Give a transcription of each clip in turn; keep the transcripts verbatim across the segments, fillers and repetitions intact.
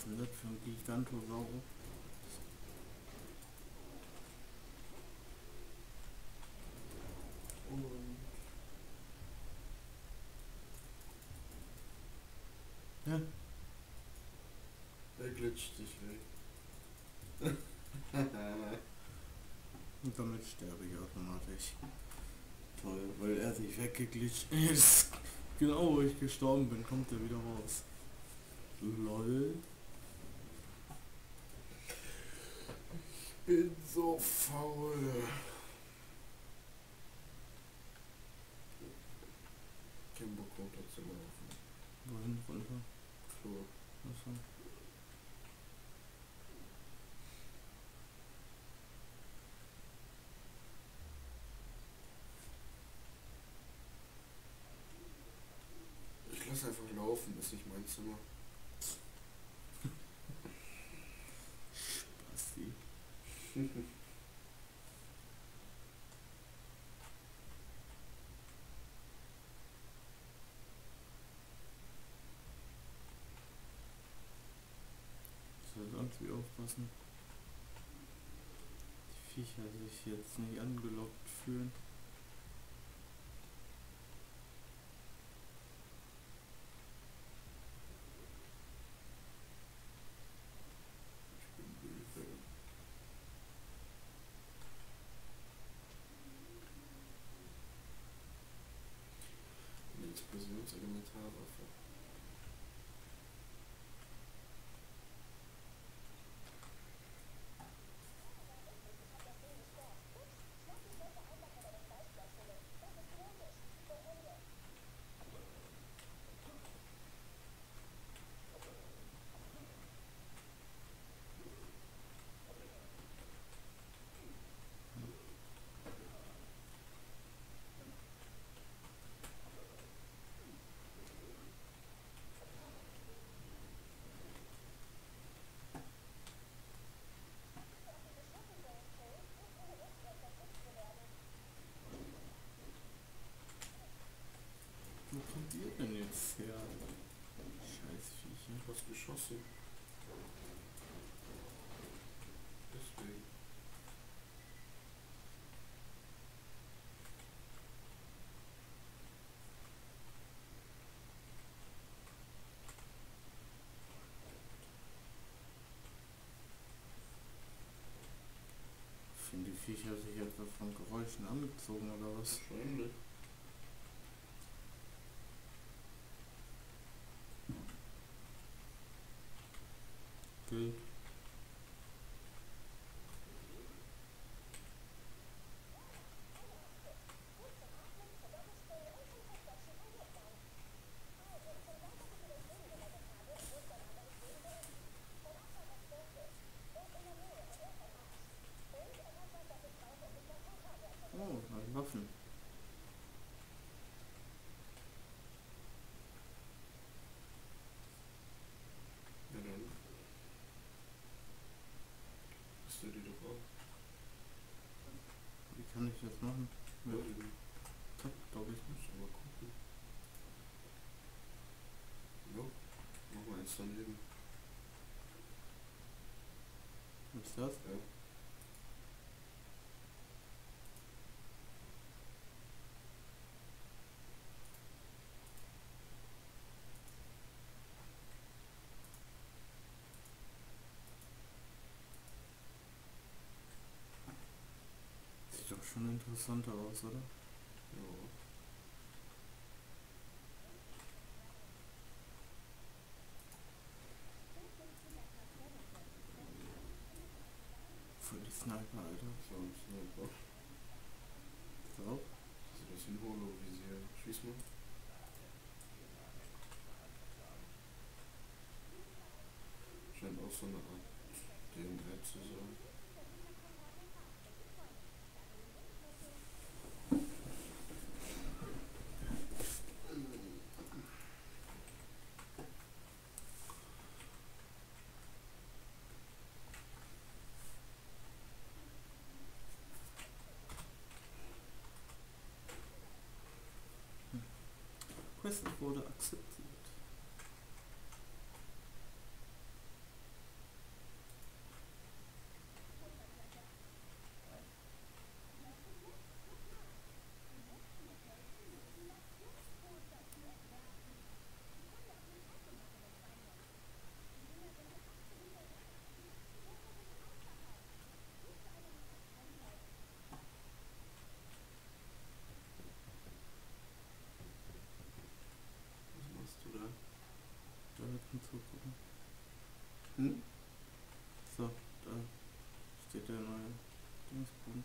ist denn das für ein Gigantosaurus? Und Ja. er glitscht sich weg. Und damit sterbe ich automatisch. Toll, weil er sich weggeglitscht ist. Genau, wo ich gestorben bin, kommt er wieder raus. Lol. Bin so faul. Kein Bock runter zu laufen. Wohin runter? Klo. Achso. Ich lass einfach laufen, ist nicht mein Zimmer. Basti. Ich soll sonst wie aufpassen. Die Viecher sich jetzt nicht angelockt fühlen. Ich bin böse. Eine Explosionselementarwaffe. Wo kommt ihr denn jetzt her? Scheiß Viecher. Du hast geschossen. Deswegen. Finden die Viecher sich etwa von Geräuschen angezogen oder was? Wahrscheinlich. Bild. Oh, neue Waffen. Ja dann. Bist du die doch auch? Wie kann ich das machen? Ja. Mit Du Tab, glaube ich nicht. musst aber gucken. Jo. Mach mal eins daneben. Was ist das? Ja. Sieht doch schon interessanter aus, oder? Ja. Voll die Sniper, Alter. So ein Sniper. So. Sieht aus wie ein Holo-Visier. Schieß mal. Scheint auch so eine Art D M R zu sein. Quest wurde akzeptiert. zugucken. Hm? So, da steht der neue Dingspunkt.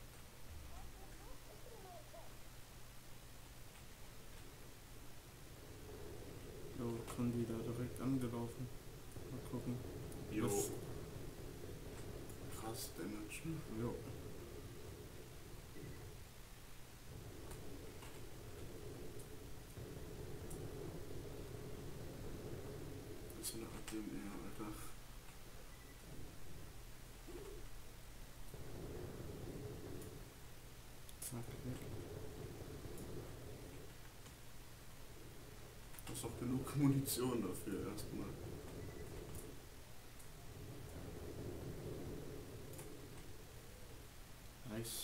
Jo, schon wieder direkt angelaufen. Mal gucken. Jo. Das- Krass Damage. Jo. Das ist eine Art dem eher, Alter. Zack, weg. Du hast auch genug Munition dafür erstmal. Nice.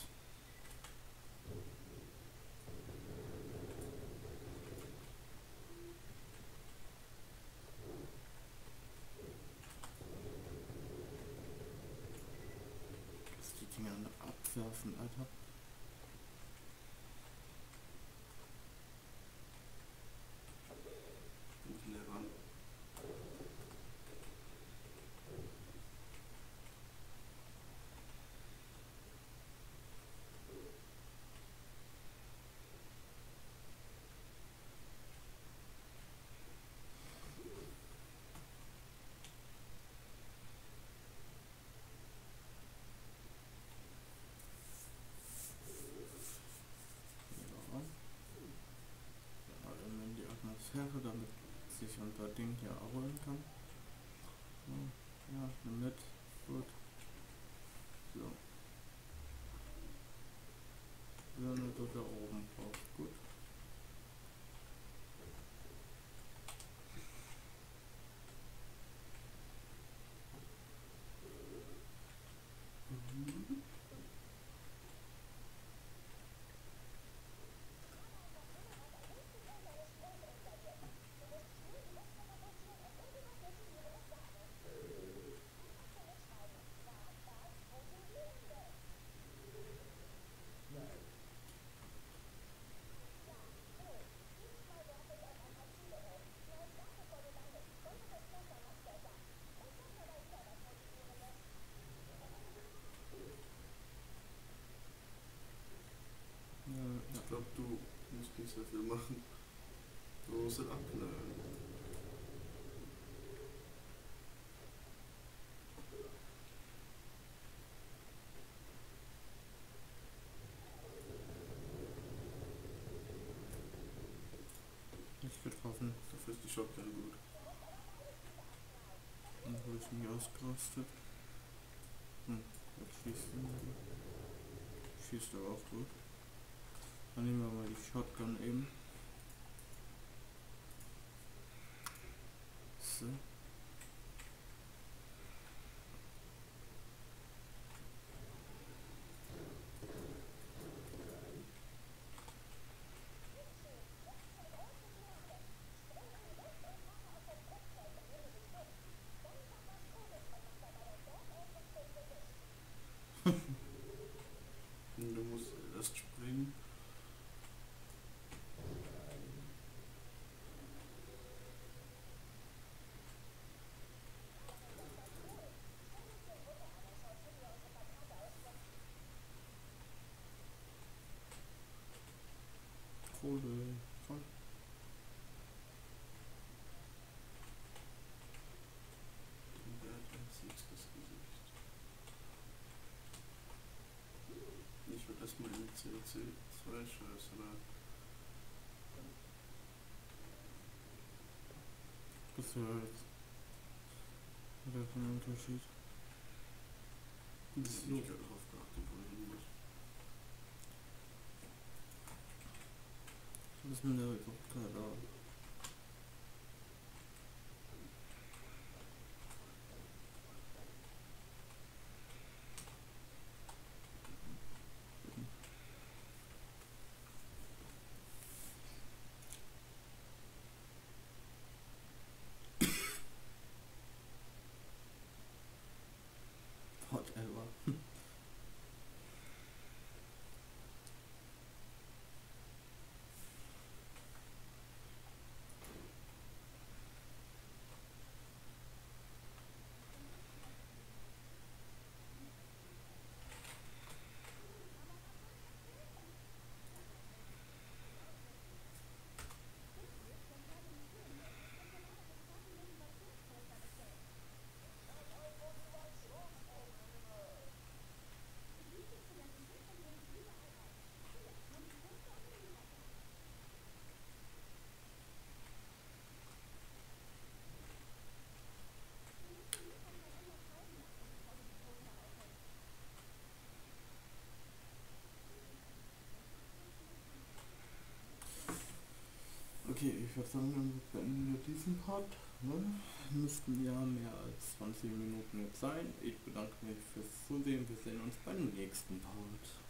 Dass die Dinger noch abwerfen, Alter. Nicht leer ran. Ja. Ja, dann in die Atmosphäre, damit sich unser Ding hier erholen kann. So. Ja, nimm mit. Gut. So. Birne du da oben drauf. Gut. Mhm. Ja, ja. Ich glaube, du musst nicht sehr viel machen. Du musst halt abknallen. Nicht getroffen. Dafür ist die Shotgun gut. Und wo ist nicht ausgerastet? Hm, jetzt schießt er mal. Schießt aber auch gut. Dann nehmen wir mal die Shotgun eben. So. Und du musst erst springen. Kohle. Voll. Und der hat als nächstes Gesicht. Ich würde erstmal in C O C zwei Scheiße da. Das wäre jetzt wieder ein Unterschied. Ich hab nicht gerade drauf geachtet, wo ich hin muss. Was ist mit der Helikopter da? Whatever. Okay, ich würde sagen, dann beenden wir diesen Part. Ne? Müssten ja mehr als zwanzig Minuten jetzt sein. Ich bedanke mich fürs Zusehen. Wir sehen uns beim nächsten Part.